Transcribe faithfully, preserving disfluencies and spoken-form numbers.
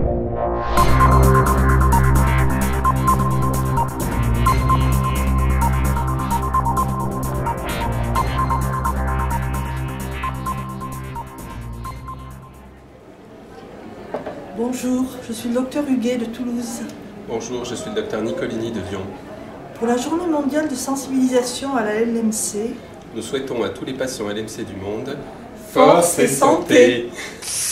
Bonjour, je suis le docteur Huguet de Toulouse. Bonjour, je suis le docteur Nicolini de Lyon. Pour la journée mondiale de sensibilisation à la L M C, nous souhaitons à tous les patients L M C du monde force et santé.